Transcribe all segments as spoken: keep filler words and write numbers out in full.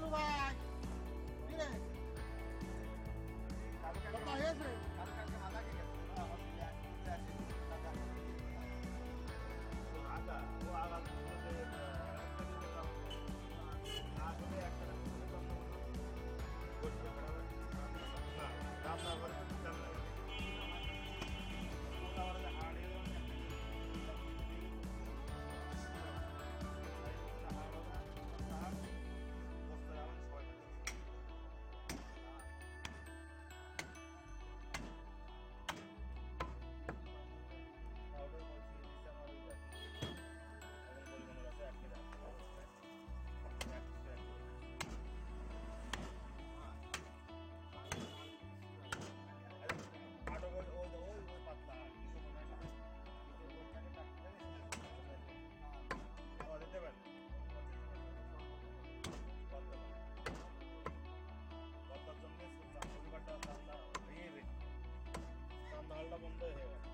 কালু ভাই কি রে কথা হয়েছে আগা ও আগা আসলে একটা না রান্না করে দিতাম না হাড়ে নালটা বন্ধ হয়ে গেল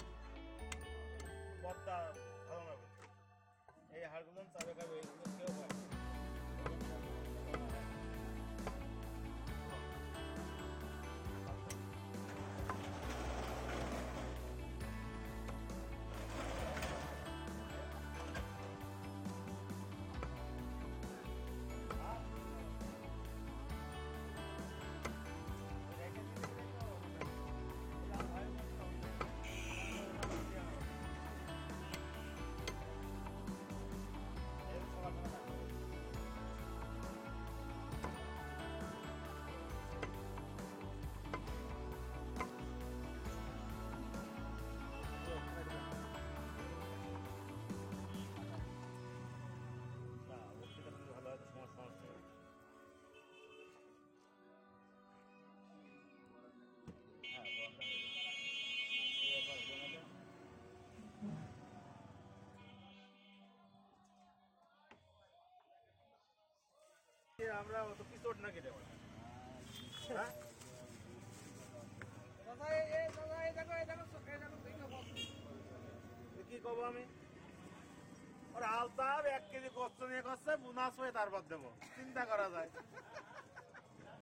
পদ্মা ধারণা করছে এই হাড়গুলো চাবে খাবে এইগুলো কেউ পায় ভালো হয়তো সমস্যা সমস্যা আমরা অত পিছট না কেটে পারি হ্যাঁ কি কব আমি ওর আলতার এক কেজি কষ্ট নিয়ে করছে বোনাস হয়ে তারপর দেবো চিন্তা করা যায়